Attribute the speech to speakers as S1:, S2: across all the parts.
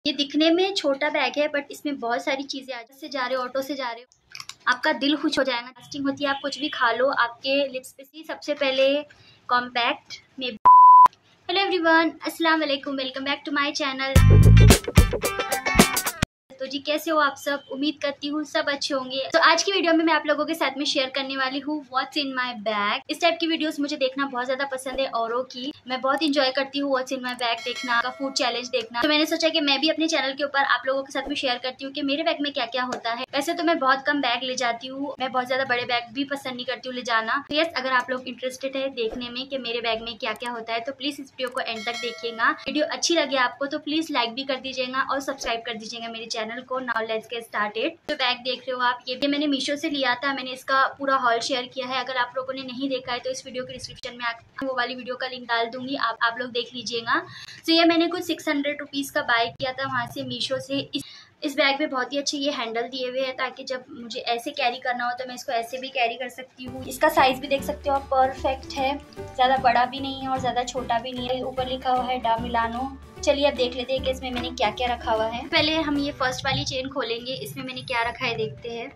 S1: ये दिखने में छोटा बैग है बट इसमें बहुत सारी चीजें आ से जा रहे हो, ऑटो से जा रहे हो, आपका दिल खुश हो जाएगा। लास्टिंग होती है, आप कुछ भी खा लो आपके लिप्स पे। सबसे पहले कॉम्पैक्ट में। हेलो एवरीवन, अस्सलाम वालेकुम, welcome back to my channel. तो जी कैसे हो आप सब? उम्मीद करती हूँ सब अच्छे होंगे। तो आज की वीडियो में मैं आप लोगों के साथ में शेयर करने वाली हूँ व्हाट्स इन माय बैग। इस टाइप की वीडियोस मुझे देखना बहुत ज्यादा पसंद है औरों की। मैं बहुत इंजॉय करती हूँ व्हाट्स इन माय बैग देखना, फूड चैलेंज देखना। तो मैंने सोचा कि मैं भी अपने चैनल के ऊपर आप लोगों के साथ में शेयर करती हूँ कि मेरे बैग में क्या क्या होता है। वैसे तो मैं बहुत कम बैग ले जाती हूँ, मैं बहुत ज्यादा बड़े बैग भी पसंद नहीं करती हूँ ले जाना। तो यस, अगर आप लोग इंटरेस्टेड है देखने में कि मेरे बैग में क्या क्या होता है तो प्लीज इस वीडियो को एंड तक देखिएगा। वीडियो अच्छी लगे आपको तो प्लीज लाइक भी कर दीजिएगा और सब्सक्राइब कर दीजिएगा मेरे चैनल को। Now let's get started. जो बैग देख रहे हो आप, ये भी मैंने मीशो से लिया था। मैंने इसका पूरा हॉल शेयर किया है। अगर आप लोगों ने नहीं देखा है तो इस वीडियो के डिस्क्रिप्शन में वो वाली वीडियो का लिंक डाल दूंगी, आप लोग देख लीजिएगा। तो ये मैंने कुछ 600 रुपीज का बाय किया था वहां से, मीशो से। इस बैग में बहुत ही अच्छे ये हैंडल दिए हुए हैं ताकि जब मुझे ऐसे कैरी करना हो तो मैं इसको ऐसे भी कैरी कर सकती हूँ। इसका साइज भी देख सकते हो आप, परफेक्ट है, ज्यादा बड़ा भी नहीं है और ज्यादा छोटा भी नहीं है। ऊपर लिखा हुआ है डा मिलानो। चलिए अब देख लेते हैं कि इसमें मैंने क्या क्या रखा हुआ है। पहले हम ये फर्स्ट वाली चेन खोलेंगे, इसमें मैंने क्या रखा है देखते हैं।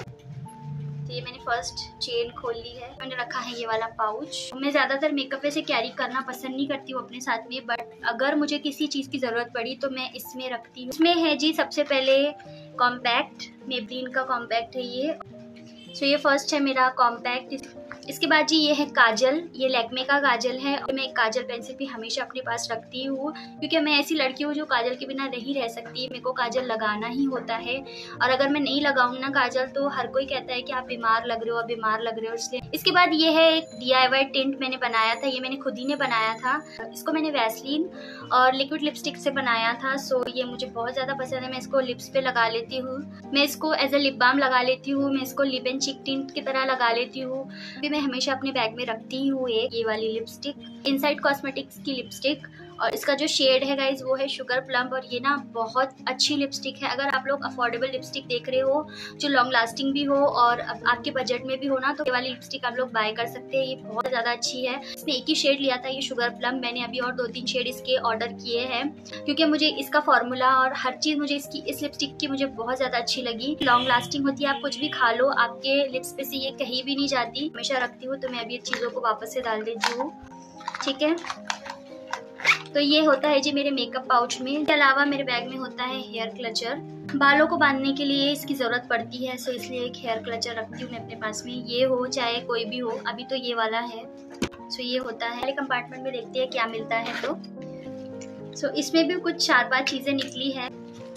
S1: तो ये मैंने फर्स्ट चेन खोल ली है। मैंने रखा है ये वाला पाउच। मैं ज्यादातर मेकअप वैसे कैरी करना पसंद नहीं करती हूँ अपने साथ में, बट अगर मुझे किसी चीज की जरूरत पड़ी तो मैं इसमें रखती हूँ। इसमें है जी सबसे पहले कॉम्पैक्ट, मेबलिन का कॉम्पैक्ट है ये। सो ये फर्स्ट है मेरा कॉम्पैक्ट। इसके बाद जी ये है काजल, ये लैक्मे का काजल है। और मैं एक काजल पेंसिल भी हमेशा अपने पास रखती हूँ क्योंकि मैं ऐसी लड़की हूँ जो काजल के बिना नहीं रह सकती। मेरे को काजल लगाना ही होता है और अगर मैं नहीं लगाऊंगी ना काजल तो हर कोई कहता है कि आप बीमार लग रहे हो, आप बीमार लग रहे हो, इसलिए। इसके बाद ये है एक DIY टिंट मैंने बनाया था, ये मैंने खुद ही ने बनाया था। इसको मैंने वैसलीन और लिक्विड लिपस्टिक से बनाया था। सो ये मुझे बहुत ज्यादा पसंद है। मैं इसको लिप्स पे लगा लेती हूँ, मैं इसको एज अ लिप बाम लगा लेती हूँ, मैं इसको लिप एंड चिक टिंट की तरह लगा लेती हूँ। मैं हमेशा अपने बैग में रखती हूँ ये वाली लिपस्टिक, इनसाइड कॉस्मेटिक्स की लिपस्टिक। और इसका जो शेड है गाइज वो है शुगर प्लम। और ये ना बहुत अच्छी लिपस्टिक है। अगर आप लोग अफोर्डेबल लिपस्टिक देख रहे हो जो लॉन्ग लास्टिंग भी हो और आपके बजट में भी हो ना, तो ये वाली लिपस्टिक आप लोग बाय कर सकते हैं। ये बहुत ज्यादा अच्छी है। इसमें एक ही शेड लिया था, ये शुगर प्लम। मैंने अभी और 2-3 शेड इसके ऑर्डर किए हैं क्योंकि मुझे इसका फॉर्मूला और हर चीज मुझे इसकी इस लिपस्टिक की मुझे बहुत ज्यादा अच्छी लगी। लॉन्ग लास्टिंग होती है, आप कुछ भी खा लो आपके लिप्स पे से ये कहीं भी नहीं जाती। हमेशा रखती हूँ तो मैं अभी चीजों को वापस से डाल देती हूँ, ठीक है। तो ये होता है जी मेरे मेकअप पाउच में। इसके अलावा मेरे बैग में होता है हेयर क्लचर। बालों को बांधने के लिए इसकी जरूरत पड़ती है, सो इसलिए एक हेयर क्लचर रखती हूँ मैं अपने पास में। ये हो चाहे कोई भी हो, अभी तो ये वाला है। सो ये होता है। पहले कंपार्टमेंट में देखते हैं क्या मिलता है। तो इसमें भी कुछ 4-5 चीजें निकली है।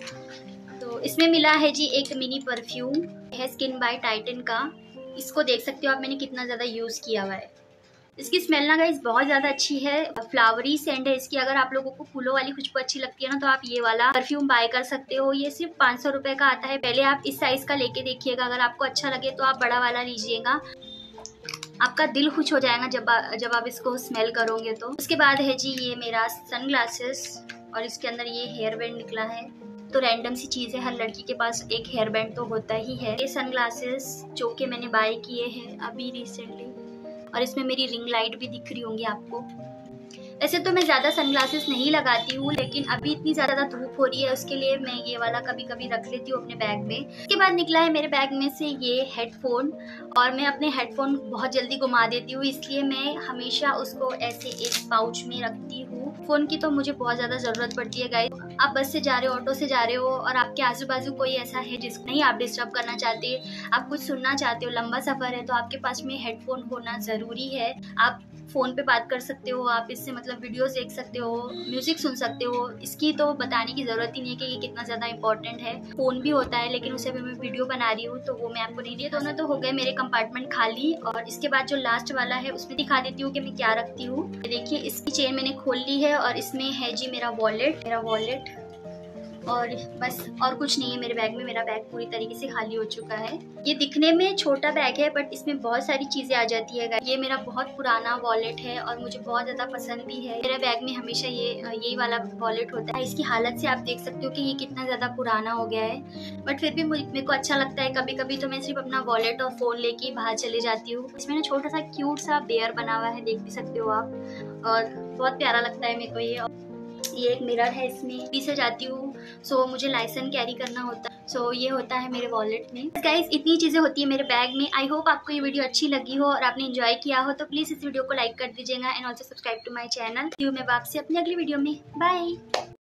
S1: तो इसमें मिला है जी एक मिनी परफ्यूम है स्किन बाय टाइटन का। इसको देख सकते हो आप, मैंने कितना ज्यादा यूज किया हुआ है। इसकी स्मेल ना गाइस बहुत ज्यादा अच्छी है, फ्लावरी सेंट है इसकी। अगर आप लोगों को फूलों वाली खुशबू अच्छी लगती है ना तो आप ये वाला परफ्यूम बाय कर सकते हो। ये सिर्फ 500 रुपए का आता है। पहले आप इस साइज का लेके देखिएगा, अगर आपको अच्छा लगे तो आप बड़ा वाला लीजिएगा। आपका दिल खुश हो जाएगा जब आप इसको स्मेल करोगे तो। उसके बाद है जी ये मेरा सनग्लासेस और इसके अंदर ये हेयर बैंड निकला है। तो रैंडम सी चीज है, हर लड़की के पास एक हेयर बैंड तो होता ही है। ये सनग्लासेस जो कि मैंने बाय किए हैं अभी रिसेंटली, और इसमें मेरी रिंग लाइट भी दिख रही होंगी आपको। वैसे तो मैं ज्यादा सनग्लासेस नहीं लगाती हूँ, लेकिन अभी इतनी ज्यादा धूप हो रही है उसके लिए मैं ये वाला कभी कभी रख लेती हूँ अपने बैग में। इसके बाद निकला है मेरे बैग में से ये हेडफोन, और मैं अपने हेडफोन बहुत जल्दी घुमा देती हूँ, इसलिए मैं हमेशा उसको ऐसे एक पाउच में रखती हूँ। फोन की तो मुझे बहुत ज्यादा जरूरत पड़ती है गाइस। आप बस से जा रहे हो, ऑटो से जा रहे हो और आपके आजू बाजू कोई ऐसा है जिसको नहीं आप डिस्टर्ब करना चाहते, आप कुछ सुनना चाहते हो, लंबा सफर है, तो आपके पास में हेडफोन होना जरूरी है। आप फोन पे बात कर सकते हो, आप इससे मतलब वीडियोस देख सकते हो, म्यूजिक सुन सकते हो। इसकी तो बताने की जरूरत ही नहीं है कि ये कितना ज्यादा इंपॉर्टेंट है। फोन भी होता है लेकिन उसे भी मैं वीडियो बना रही हूँ तो वो मैं आपको नहीं दिया। दोनों तो हो गए मेरे कंपार्टमेंट खाली। और इसके बाद जो लास्ट वाला है उसमें दिखा देती हूँ कि मैं क्या रखती हूँ। देखिए इसकी चेन मैंने खोल ली है और इसमें है जी मेरा वॉलेट और बस, और कुछ नहीं है मेरे बैग में। मेरा बैग पूरी तरीके से खाली हो चुका है। ये दिखने में छोटा बैग है बट इसमें बहुत सारी चीजें आ जाती है। ये मेरा बहुत पुराना वॉलेट है और मुझे बहुत ज्यादा पसंद भी है। मेरे बैग में हमेशा यही वाला वॉलेट होता है। इसकी हालत से आप देख सकते हो कि ये कितना ज्यादा पुराना हो गया है, बट फिर भी मेरे को अच्छा लगता है। कभी कभी तो मैं सिर्फ अपना वॉलेट और फोन लेके बाहर चले जाती हूँ। इसमें ना छोटा सा क्यूट सा बेयर बना हुआ है, देख भी सकते हो आप, और बहुत प्यारा लगता है मेरे को ये एक मिरर है, इसमें पीछे जाती हूँ सो मुझे लाइसेंस कैरी करना होता है। सो ये होता है मेरे वॉलेट में। गाइस इतनी चीज़ें होती है मेरे बैग में। आई होप आपको ये वीडियो अच्छी लगी हो और आपने एंजॉय किया हो, तो प्लीज़ इस वीडियो को लाइक कर दीजिएगा and also subscribe to my channel. मैं आपसे अपनी अगली वीडियो में, बाय।